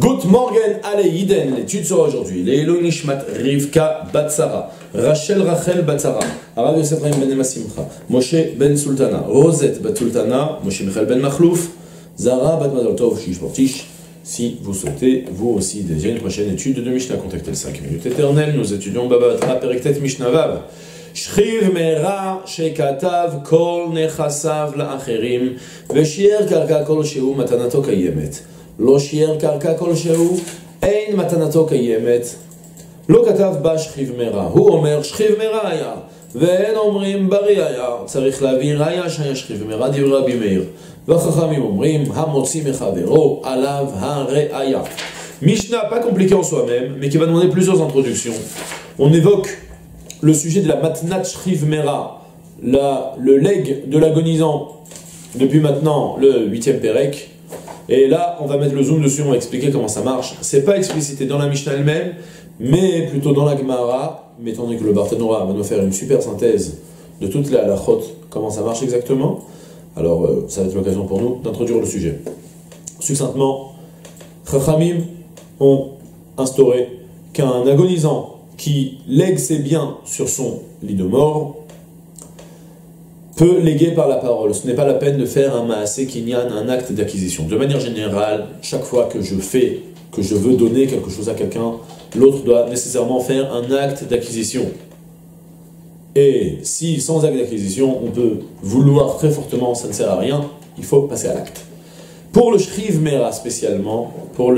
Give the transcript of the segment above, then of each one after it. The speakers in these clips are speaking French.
Good morning, allez, Yiden, l'étude sera aujourd'hui. Leilou Nishmat Rivka Batsara, Rachel Batsara, Arav Yosef Chaim ben Simcha, Moshe ben Sultana, Rosette bat Sultana, Moshe Michael ben Machlouf, Zara bat Mazal Tov Shish Portish. Si vous souhaitez, vous aussi, désirer une prochaine étude de Mishnah, contactez le 5 minutes éternelles. Nous étudions Baba Batra Perektet Mishnah Vav. Shriv mera shekatav kol nechasav la'acherim v'shier karka kol shehu matanato kayemet. לא שיער קרקע כלשהו, אין מתנתו קיימת. לא כתב בה שכיב מרע. הוא אומר שכיב מרע היה, ואין אומרים בריא היה. צריך להביא ראיה שהיה שכיב מרע, דברי רבי מאיר. והחכמים אומרים, המוציא מחברו, עליו הראיה. Mishnah, pas compliqué en soi-même, mais qui va demander plusieurs introductions. On évoque le sujet de la matnat shriv mera, le legs de l'agonisant, depuis maintenant le 8e Pérec. Et là, on va mettre le zoom dessus, on va expliquer comment ça marche. C'est pas explicité dans la Mishnah elle-même, mais plutôt dans la Gemara, mais étant donné que le Barthénora va nous faire une super synthèse de toute la halachot, comment ça marche exactement. Alors, ça va être l'occasion pour nous d'introduire le sujet. Succinctement, Chachamim ont instauré qu'un agonisant qui lègue ses biens sur son lit de mort peut léguer par la parole. Ce n'est pas la peine de faire un maasé kinyan, un acte d'acquisition. De manière générale, chaque fois que je veux donner quelque chose à quelqu'un, l'autre doit nécessairement faire un acte d'acquisition. Et si sans acte d'acquisition, on peut vouloir très fortement, ça ne sert à rien, il faut passer à l'acte. Pour le shriv mera spécialement, pour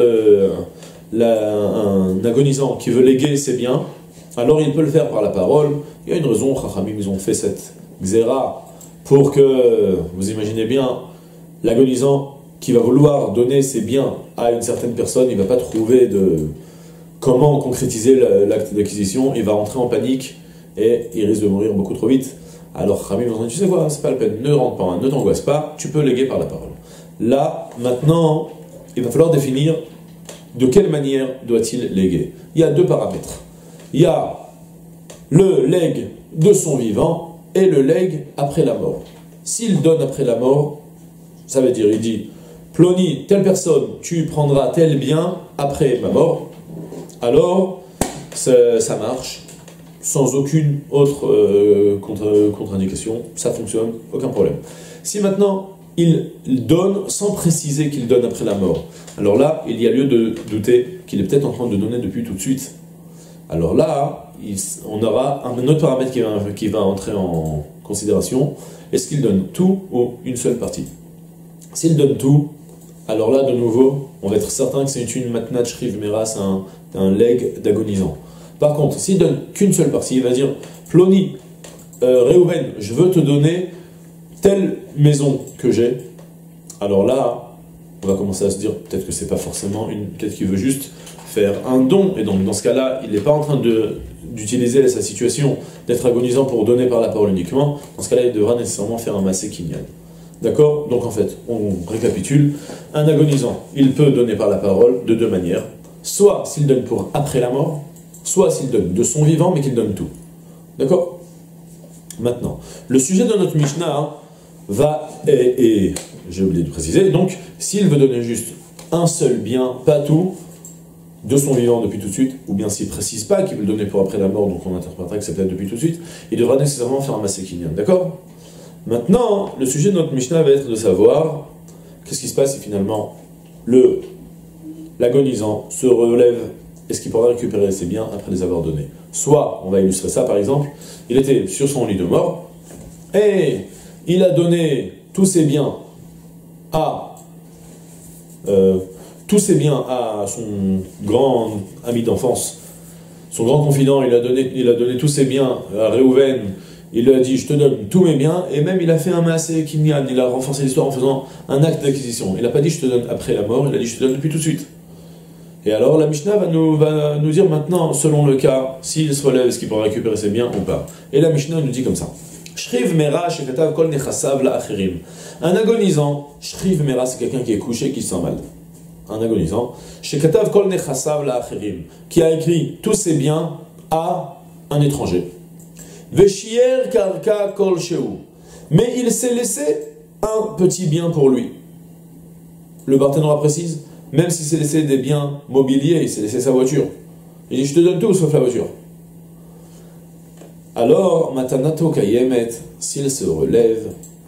un agonisant qui veut léguer ses biens, alors il peut le faire par la parole. Il y a une raison, Chachamim, ils ont fait cette xéra pour que, vous imaginez bien, l'agonisant qui va vouloir donner ses biens à une certaine personne, il ne va pas trouver de comment concrétiser l'acte d'acquisition, il va rentrer en panique et il risque de mourir beaucoup trop vite. Alors Khamim va dire, tu sais quoi, c'est pas la peine, ne rentre pas, ne t'angoisse pas, tu peux léguer par la parole. Là, maintenant, il va falloir définir de quelle manière doit-il léguer. Il y a deux paramètres. Il y a le legs de son vivant et le legs après la mort. S'il donne après la mort, ça veut dire, il dit, Ploni, telle personne, tu prendras tel bien après ma mort, alors ça marche, sans aucune autre contre-indication, ça fonctionne, aucun problème. Si maintenant, il donne sans préciser qu'il donne après la mort, alors là, il y a lieu de douter qu'il est peut-être en train de donner depuis tout de suite. Alors là, on aura un autre paramètre qui va entrer en considération. Est-ce qu'il donne tout ou une seule partie? S'il donne tout, alors là, de nouveau, on va être certain que c'est une matnat shriv mera, c'est un leg d'agonisant. Par contre, s'il donne qu'une seule partie, il va dire Ploni, Réhouven, je veux te donner telle maison que j'ai. Alors là, on va commencer à se dire peut-être que c'est pas forcément peut-être qu'il veut juste faire un don, et donc dans ce cas-là, il n'est pas en train d'utiliser sa situation d'être agonisant pour donner par la parole uniquement. Dans ce cas-là, il devra nécessairement faire un maasé kinyan. D'accord? Donc en fait, on récapitule. Un agonisant, il peut donner par la parole de deux manières. Soit s'il donne pour après la mort, soit s'il donne de son vivant, mais qu'il donne tout. D'accord? Maintenant, le sujet de notre Mishnah va, et j'ai oublié de préciser, donc s'il veut donner juste un seul bien, pas tout, de son vivant depuis tout de suite, ou bien s'il ne précise pas qu'il veut le donner pour après la mort, donc on interprétera que c'est peut-être depuis tout de suite, il devra nécessairement faire un maasé kinyan. D'accord? Maintenant, le sujet de notre Mishnah va être de savoir qu'est-ce qui se passe si finalement l'agonisant se relève, est-ce qu'il pourra récupérer ses biens après les avoir donnés? Soit, on va illustrer ça par exemple, il était sur son lit de mort, et il a donné tous ses biens à son grand ami d'enfance, son grand confident. Il a donné tous ses biens à Réhouven. Il lui a dit, je te donne tous mes biens, et même il a fait un maasé kinyan, il a renforcé l'histoire en faisant un acte d'acquisition. Il n'a pas dit, je te donne après la mort, il a dit, je te donne depuis tout de suite. Et alors la Mishnah va nous dire maintenant, selon le cas, s'il se relève, est-ce qu'il pourra récupérer ses biens ou pas. Et la Mishnah nous dit comme ça. Shriv mera shekatav kol nechasav la'acherim. Un agonisant, shriv mera, c'est quelqu'un qui est couché, qui se sent mal. Un agonisant, shekatav kol nechasav la'acherim, qui a écrit tous ses biens à un étranger. Veshier karka kol shehu. Mais il s'est laissé un petit bien pour lui. Le Barthénora précise, même s'il s'est laissé des biens mobiliers, il s'est laissé sa voiture. Il dit, je te donne tout sauf la voiture. Alors, matanato kayemet, s'il se relève,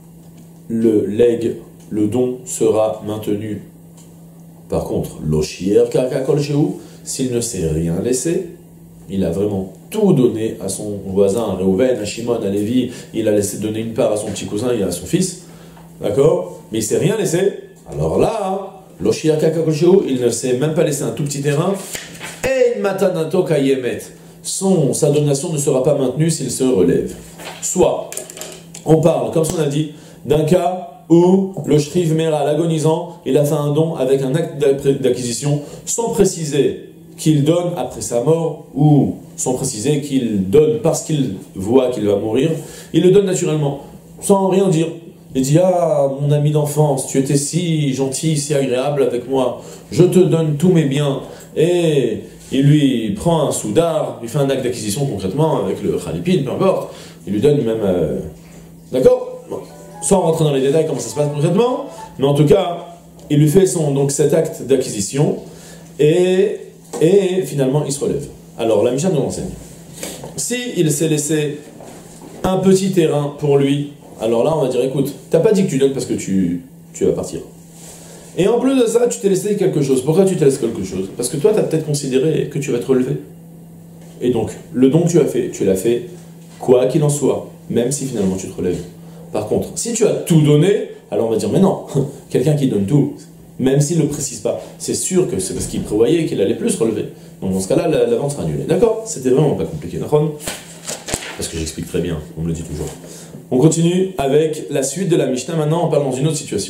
le leg, le don sera maintenu. Par contre, l'oshier kakakol shehu, s'il ne s'est rien laissé, il a vraiment tout donné à son voisin, à Reuven, à Shimon, à Lévi, il a laissé donner une part à son petit cousin et à son fils, d'accord? Mais il ne s'est rien laissé, alors là, l'oshier kakakol shehu, il ne s'est même pas laissé un tout petit terrain, et matanato kayemet. Sa donation ne sera pas maintenue s'il se relève. Soit, on parle, comme on a dit, d'un cas où le shriv mera, l'agonisant, il a fait un don avec un acte d'acquisition, sans préciser qu'il donne après sa mort, ou sans préciser qu'il donne parce qu'il voit qu'il va mourir, il le donne naturellement, sans rien dire. Il dit, ah, mon ami d'enfance, tu étais si gentil, si agréable avec moi, je te donne tous mes biens, et il lui prend un soudar, il fait un acte d'acquisition concrètement avec le khalipin, peu importe, il lui donne même... D'accord, bon. Sans rentrer dans les détails comment ça se passe concrètement, mais en tout cas, il lui fait donc cet acte d'acquisition, et finalement il se relève. Alors la Mishnah nous enseigne. Si il s'est laissé un petit terrain pour lui, alors là on va dire, écoute, t'as pas dit que tu donnes parce que tu vas partir. Et en plus de ça, tu t'es laissé quelque chose. Pourquoi tu t'es laissé quelque chose? Parce que toi, tu as peut-être considéré que tu vas te relever. Et donc, le don que tu l'as fait, quoi qu'il en soit, même si finalement tu te relèves. Par contre, si tu as tout donné, alors on va dire, mais non, quelqu'un qui donne tout, même s'il ne le précise pas, c'est sûr que c'est parce qu'il prévoyait qu'il allait plus se relever. Donc dans ce cas-là, la vente sera annulée. D'accord? C'était vraiment pas compliqué, d'accord? Parce que j'explique très bien, on me le dit toujours. On continue avec la suite de la Mishnah. Maintenant, on parle dans une autre situation.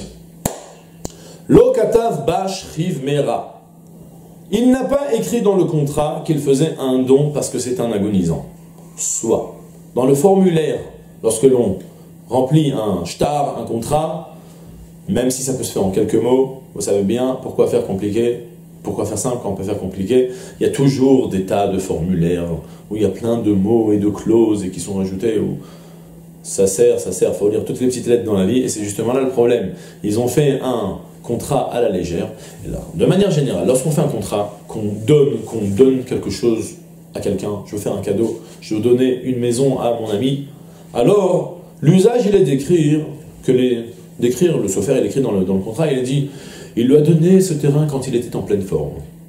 Lo katav ba shriv mera. Il n'a pas écrit dans le contrat qu'il faisait un don parce que c'est un agonisant. Soit, dans le formulaire, lorsque l'on remplit un shtar, un contrat, même si ça peut se faire en quelques mots, vous savez bien pourquoi faire compliqué, pourquoi faire simple quand on peut faire compliqué. Il y a toujours des tas de formulaires où il y a plein de mots et de clauses et qui sont ajoutés, où ça sert, il faut lire toutes les petites lettres dans la vie, et c'est justement là le problème. Ils ont fait un contrat à la légère. Et là, de manière générale, lorsqu'on fait un contrat, qu'on donne quelque chose à quelqu'un, je veux faire un cadeau, je veux donner une maison à mon ami, alors l'usage il est d'écrire, le sophère il écrit dans le contrat, il dit, il lui a donné ce terrain quand il était en pleine forme.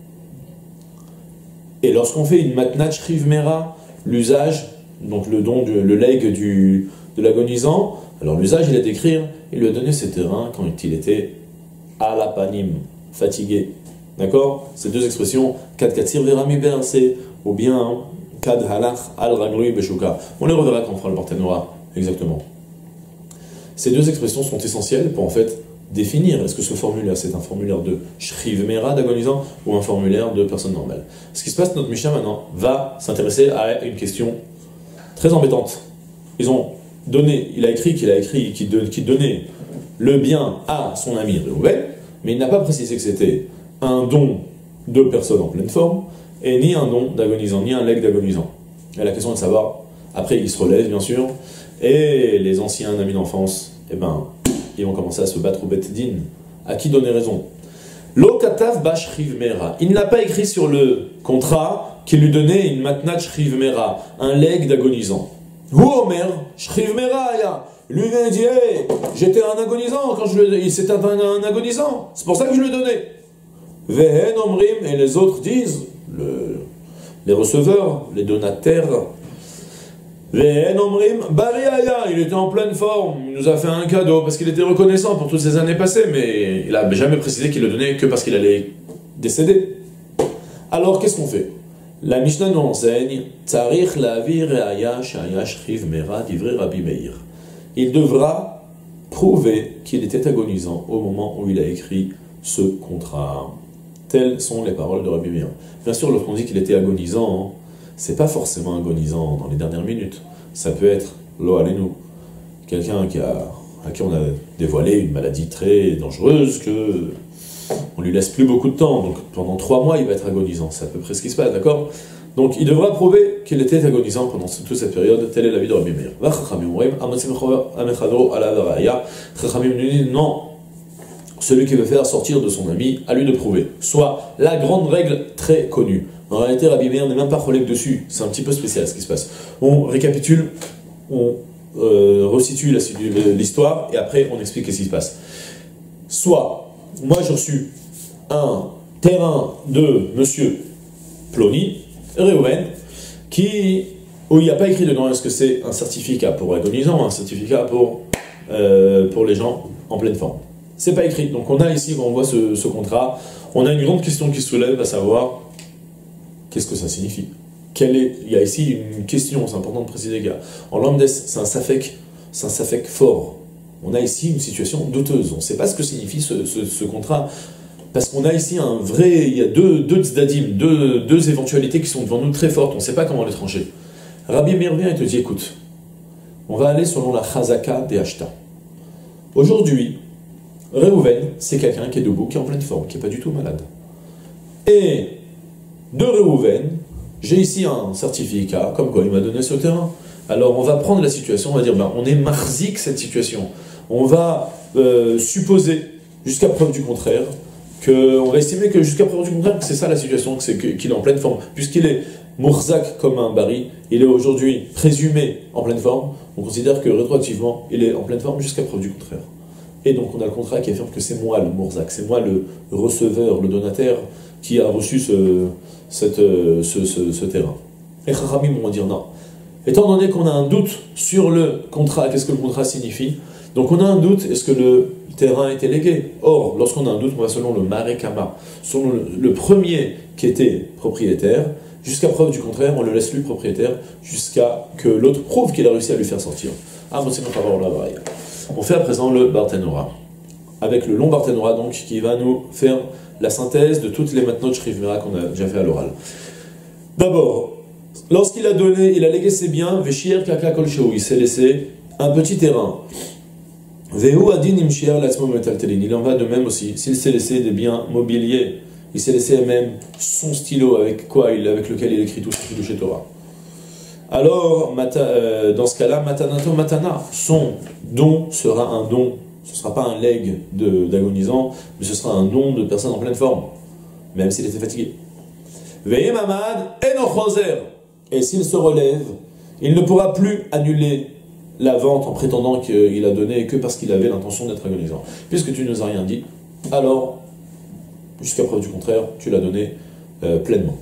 Et lorsqu'on fait une matnat shriv mera, l'usage, donc le don, le leg de l'agonisant, alors l'usage il est d'écrire, il lui a donné ce terrain quand il était à la panim, fatigué. D'accord? Ces deux expressions, kad katsir verami berse, ou bien kad halach al raglui beshuka. On les reverra quand on fera le Barthénora, exactement. Ces deux expressions sont essentielles pour en fait définir est-ce que ce formulaire c'est un formulaire de shriv mera d'agonisant ou un formulaire de personne normale. Ce qui se passe, notre Mishnah maintenant va s'intéresser à une question très embêtante. Il a écrit qu'il donnait le bien à son ami Reuven, mais il n'a pas précisé que c'était un don de personne en pleine forme, et ni un don d'agonisant, ni un leg d'agonisant. Et la question est de savoir, après il se relève bien sûr, et les anciens amis d'enfance, ils vont commencer à se battre au Bet Din. À qui donner raison? Lo katav ba shriv mera. Il n'a pas écrit sur le contrat qu'il lui donnait une matnat shriv mera, un leg d'agonisant. Hu omer shriv mera ya. Lui vient et dit, hey, j'étais un agonisant quand c'était un agonisant, c'est pour ça que je le donnais. Vehen omrim, et les autres disent, les receveurs, les donataires, Vehen omrim, bariaya, il était en pleine forme, il nous a fait un cadeau parce qu'il était reconnaissant pour toutes ces années passées, mais il n'a jamais précisé qu'il le donnait que parce qu'il allait décéder. Alors qu'est-ce qu'on fait? La Mishnah nous enseigne, Tsarich lavi reaya shaya shriv mera divrei Rabbi Meir. Il devra prouver qu'il était agonisant au moment où il a écrit ce contrat. Telles sont les paroles de Rabbi Meir. Bien sûr, lorsqu'on dit qu'il était agonisant, c'est pas forcément agonisant dans les dernières minutes. Ça peut être lo alenu, quelqu'un à qui on a dévoilé une maladie très dangereuse, que on lui laisse plus beaucoup de temps. Donc pendant 3 mois, il va être agonisant. C'est à peu près ce qui se passe, d'accord? Donc il devra prouver qu'il était agonisant pendant toute cette période. Telle est la vie de Rabbi Meir. Chachamim nous disent non, celui qui veut faire sortir de son ami, à lui de prouver. Soit la grande règle très connue. En réalité, Rabbi Meir n'est même pas relève dessus. C'est un petit peu spécial ce qui se passe. On récapitule, on resitue l'histoire et après on explique ce qui se passe. Soit, moi j'ai reçu un terrain de monsieur Plony, Reuven, où il n'y a pas écrit dedans est-ce que c'est un certificat pour agonisant ou un certificat pour les gens en pleine forme. C'est pas écrit. Donc on a ici, quand on voit ce contrat, on a une grande question qui se soulève, à savoir, qu'est-ce que ça signifie? Il y a ici une question, c'est important de préciser, gars. En langue c'est un safek fort. On a ici une situation douteuse. On ne sait pas ce que signifie ce contrat. Parce qu'on a ici il y a deux tzdadim, deux éventualités qui sont devant nous très fortes. On ne sait pas comment les trancher. Rabbi Meir vient et te dit, écoute, on va aller selon la chazaka des Ashta. Aujourd'hui, Reuven, c'est quelqu'un qui est debout, qui est en pleine forme, qui n'est pas du tout malade. Et de Reuven, j'ai ici un certificat, comme quoi il m'a donné ce terrain. Alors on va prendre la situation, on va dire, on est marzik cette situation. On va supposer, jusqu'à preuve du contraire, on va estimer que jusqu'à preuve du contraire, c'est ça la situation, qu'il est en pleine forme. Puisqu'il est mourzak comme un bari, il est aujourd'hui présumé en pleine forme, on considère que rétroactivement, il est en pleine forme jusqu'à preuve du contraire. Et donc on a le contrat qui affirme que c'est moi le mourzak, c'est moi le receveur, le donataire qui a reçu ce terrain. Et Chachamim vont dire non. Étant donné qu'on a un doute sur le contrat, qu'est-ce que le contrat signifie? Donc on a un doute, est-ce que le terrain était légué? Or, lorsqu'on a un doute, on va selon le Marekama, selon le premier qui était propriétaire, jusqu'à preuve du contraire, on le laisse lui propriétaire, jusqu'à que l'autre prouve qu'il a réussi à lui faire sortir. On fait à présent le Barthénora, avec le long Barthénora donc, qui va nous faire la synthèse de toutes les matnot Shrivmera qu'on a déjà fait à l'oral. D'abord, lorsqu'il a donné, il a légué ses biens, Veshir Kaka Kolshou, il s'est laissé un petit terrain. Vehu Adin Imshir Latzmo Metaltelin, il en va de même aussi, s'il s'est laissé des biens mobiliers, il s'est laissé même son stylo avec lequel il écrit tout ce qu'il chez Torah. Alors, dans ce cas-là, Matanato Matana, son don sera un don. Ce ne sera pas un leg d'agonisant, mais ce sera un don de personne en pleine forme, même s'il était fatigué. Veillez Mamad Enochoser. Et s'il se relève, il ne pourra plus annuler la vente en prétendant qu'il a donné que parce qu'il avait l'intention d'être agonisant. Puisque tu ne nous as rien dit, alors, jusqu'à preuve du contraire, tu l'as donné pleinement.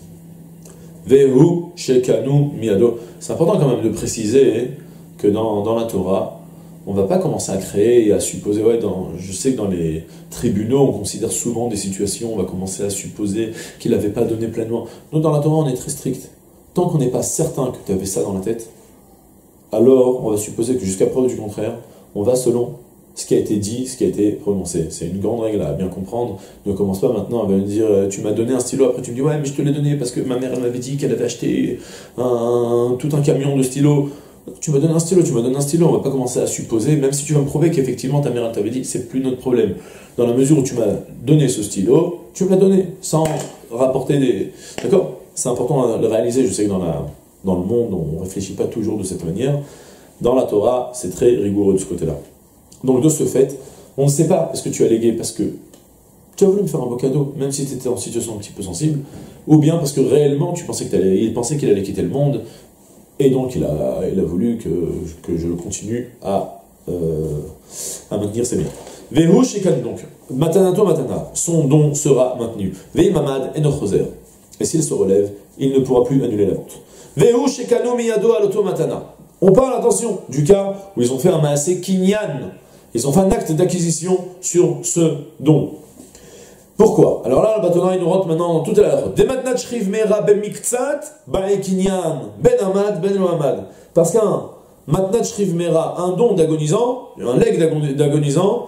Vehu Shekanu Miado. C'est important quand même de préciser que dans la Torah, on ne va pas commencer à créer et à supposer, je sais que dans les tribunaux, on considère souvent des situations, on va commencer à supposer qu'il n'avait pas donné pleinement. Nous, dans la Torah, on est très strict. Tant qu'on n'est pas certain que tu avais ça dans la tête, alors on va supposer que jusqu'à preuve du contraire, on va selon ce qui a été dit, ce qui a été prononcé. C'est une grande règle à bien comprendre. Ne commence pas maintenant à me dire tu m'as donné un stylo, après tu me dis ouais mais je te l'ai donné parce que ma mère elle m'avait dit qu'elle avait acheté tout un camion de stylos. Tu m'as donné un stylo, on va pas commencer à supposer, même si tu vas me prouver qu'effectivement ta mère elle t'avait dit, c'est plus notre problème. Dans la mesure où tu m'as donné ce stylo, tu me l'as donné, sans rapporter des... D'accord? C'est important de le réaliser, je sais que dans le monde, on ne réfléchit pas toujours de cette manière. Dans la Torah, c'est très rigoureux de ce côté-là. Donc de ce fait, on ne sait pas est-ce que tu as légué parce que tu as voulu me faire un beau cadeau, même si tu étais en situation un petit peu sensible, ou bien parce que réellement il pensait qu'il allait quitter le monde, et donc il a voulu que je continue à maintenir ses biens. Vehu shekan donc, matanato matana, son don sera maintenu. Vei mamad enochoser. Et s'il se relève, il ne pourra plus annuler la vente. Vehu shekano miyado aloto matana. On parle, attention, du cas où ils ont fait un maasé kinyan. Ils ont fait un acte d'acquisition sur ce don. Pourquoi? Alors là, le bâtonnet, il nous rentre maintenant tout à l'heure. Dematnat shriv mera ben miktsat, bae kinyan, ben amad, ben lo amad. Parce qu'un matnat shriv mera, un don d'agonisant, un leg d'agonisant,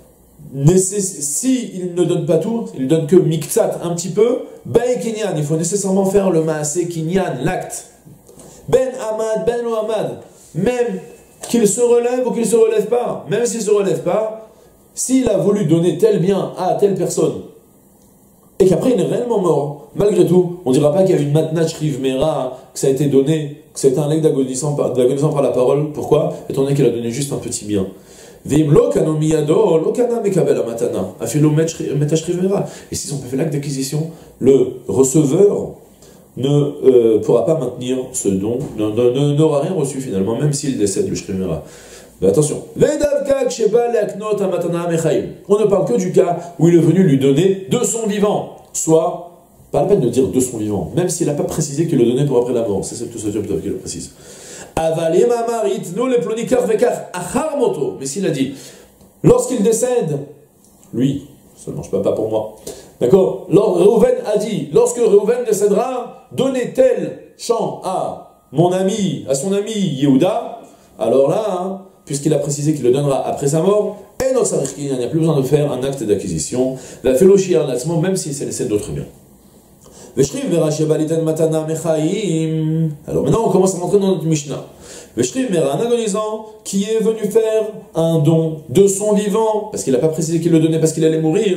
si il ne donne pas tout, il ne donne que miktsat, un petit peu, bae kinyan, il faut nécessairement faire le maasé kinyan, l'acte. Ben amad, ben lo amad, même qu'il se relève ou qu'il ne se relève pas, même s'il ne se relève pas, s'il a voulu donner tel bien à telle personne, et qu'après il est réellement mort, malgré tout, on ne dira pas qu'il y a une matnach rivmera, que ça a été donné, que c'était un leg d'agonisant par la parole. Pourquoi? Étant donné qu'il a donné juste un petit bien. Veim lo kanu miyado, lo kana mekabel amatana. Afilo metashriv. Et s'ils ont pas fait l'acte d'acquisition, le receveur ne pourra pas maintenir ce don, n'aura rien reçu finalement, même s'il décède le shrivera. Mais attention. On ne parle que du cas où il est venu lui donner de son vivant, soit. Pas la peine de dire de son vivant, même s'il n'a pas précisé qu'il le donnait pour après la mort. C'est tout ce job qu'il le précise. Mais s'il a dit, lorsqu'il décède, lui, ça ne marche pas pour moi. D'accord? Reuven a dit, lorsque Reuven décédera, donnez tel champ à mon ami, à son ami Yehuda, alors là, puisqu'il a précisé qu'il le donnera après sa mort, il n'y a plus besoin de faire un acte d'acquisition, même s'il s'est laissé d'autres biens. Alors maintenant on commence à rentrer dans notre Mishnah. Un agonisant qui est venu faire un don de son vivant, parce qu'il n'a pas précisé qu'il le donnait parce qu'il allait mourir,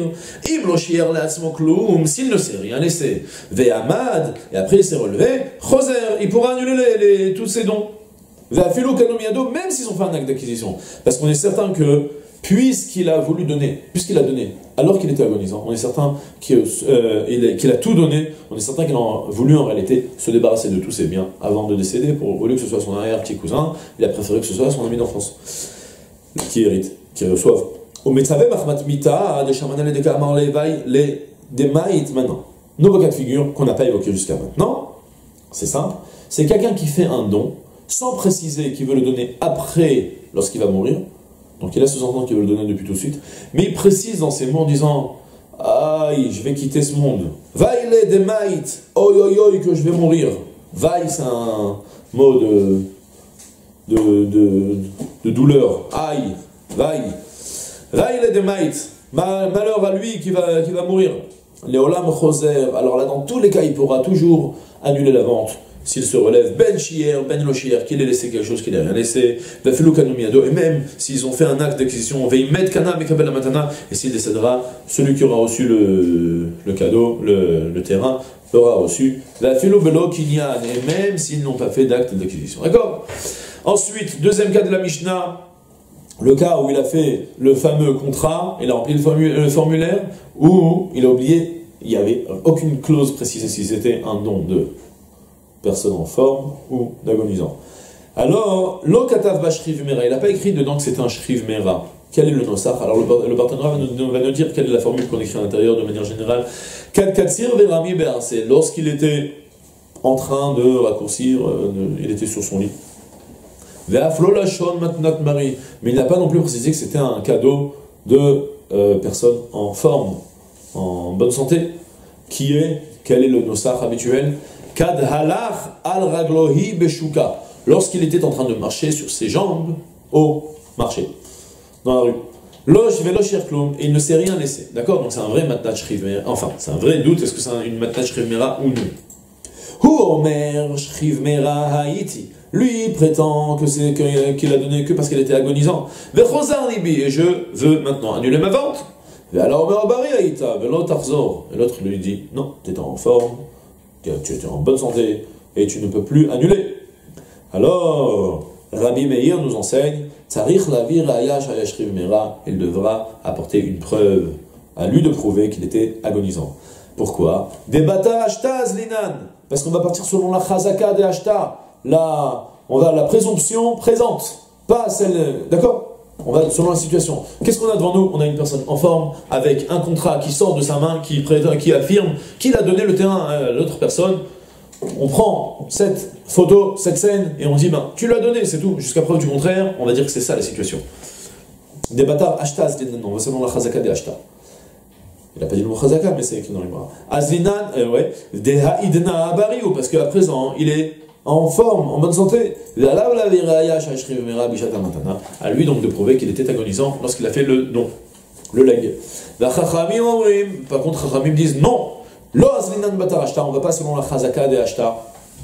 s'il ne s'est rien laissé, et après il s'est relevé, il pourra annuler tous ses dons. Même s'ils ont fait un acte d'acquisition. Parce qu'on est certain que puisqu'il a voulu donner, puisqu'il a donné, alors qu'il était agonisant, on est certain qu'il a tout donné, on est certain qu'il a voulu en réalité se débarrasser de tous ses biens avant de décéder, au lieu que ce soit son arrière-petit cousin, il a préféré que ce soit son ami d'enfance qui hérite, qui reçoive. Maintenant, nouveau cas de figure qu'on n'a pas évoqué jusqu'à maintenant, c'est simple, c'est quelqu'un qui fait un don sans préciser qu'il veut le donner après, lorsqu'il va mourir. Donc il a sous-entendu qu'il veut le donner depuis tout de suite, mais il précise dans ses mots en disant « Aïe, je vais quitter ce monde. Vaille des maït, oi oi oi que je vais mourir. » Vaille, c'est un mot de douleur. Aïe, vaille. Vaille des maït, malheur à lui qui va mourir. Léolam choser, alors là dans tous les cas il pourra toujours annuler la vente. S'il se relève, ben shier, ben lo shier, qu'il ait laissé quelque chose qu'il n'a rien laissé, et même s'ils ont fait un acte d'acquisition, et s'il décédera, celui qui aura reçu le cadeau, le terrain, aura reçu, et même s'ils n'ont pas fait d'acte d'acquisition. D'accord? Ensuite, deuxième cas de la Mishnah, le cas où il a fait le fameux contrat, il a rempli le formulaire, où il a oublié, il n'y avait aucune clause précisée si c'était un don de personne en forme ou d'agonisant. Alors, lo katav ba shriv mera, il n'a pas écrit dedans que c'était un shriv mera. Quel est le nosach? Alors le partenaire va nous dire quelle est la formule qu'on écrit à l'intérieur de manière générale. Kad katsir verami be'arse, lorsqu'il était en train de raccourcir, il était sur son lit. Ve'aflo lashon matnat mari, mais il n'a pas non plus précisé que c'était un cadeau de personne en forme, en bonne santé. Quel est le nosach habituel? Kad halach al raglohi beshuka, lorsqu'il était en train de marcher sur ses jambes au marché, dans la rue. Losh velo shirklum, et il ne s'est rien laissé. D'accord? Donc c'est un vrai matnat shriv mera. Enfin, c'est un vrai doute, est-ce que c'est une matnat shriv mera ou non? Hu omer shriv mera haïti. Lui prétend qu'il a donné que parce qu'il était agonisant. Vechozar libi, et je veux maintenant annuler ma vente. Alors omer bari haïta, velo tarzor. Et l'autre lui dit, non, tu étais en forme, tu étais en bonne santé, et tu ne peux plus annuler. Alors, Rabbi Meir nous enseigne, Tzarich lavir ayash ayashriv mera, il devra apporter une preuve à lui de prouver qu'il était agonisant. Pourquoi? Debata ashtaz linan, parce qu'on va partir selon la chazaka de ashta, on va la présomption présente, pas celle, d'accord? On va selon la situation. Qu'est-ce qu'on a devant nous? On a une personne en forme, avec un contrat qui sort de sa main, qui affirme qu'il a donné le terrain à l'autre personne. On prend cette photo, cette scène, et on dit, ben, tu l'as donné, c'est tout. Jusqu'à preuve du contraire, on va dire que c'est ça la situation. Des bâtards, ashtaz, on va selon la chazaka des ashta. Il n'a pas dit le mot chazaka, mais c'est écrit dans les bras. Azlinan, ouais, des haïdna abariou, parce qu'à présent, il est en forme, en bonne santé. À lui donc de prouver qu'il était agonisant lorsqu'il a fait le don, le leg. Par contre, Chachamim disent non, on ne va pas selon la chazaka des ashta.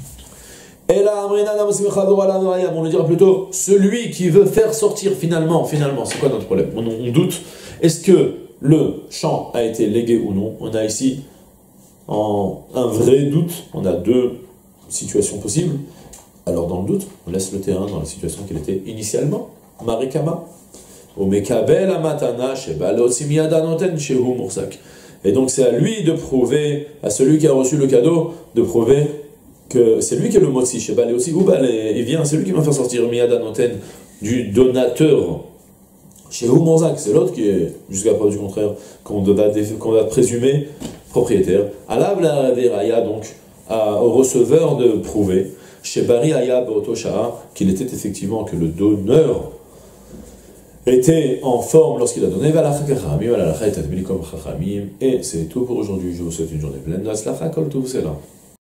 On le dira plutôt, celui qui veut faire sortir finalement, c'est quoi notre problème? On doute, est-ce que le champ a été légué ou non? On a ici un vrai doute, on a deux situation possible, alors dans le doute, on laisse le terrain dans la situation qu'il était initialement, Marikama, Umekabel amatana sheba leotzi miyada noten shehu mursak. Et donc c'est à lui de prouver, à celui qui a reçu le cadeau, de prouver que c'est lui qui est le motzi, sheba leotzi, il vient, c'est lui qui va faire sortir miyada noten du donateur. Shehu mursak, c'est l'autre qui est, jusqu'à preuve du contraire, qu'on va présumer propriétaire. Alav la veraya, donc, au receveur de prouver, chez Bari Aya Beotosha, qu'il était effectivement que le donneur était en forme lorsqu'il a donné, et c'est tout pour aujourd'hui. Je vous souhaite une journée pleine de Aslacha, Kol Tuv Sela.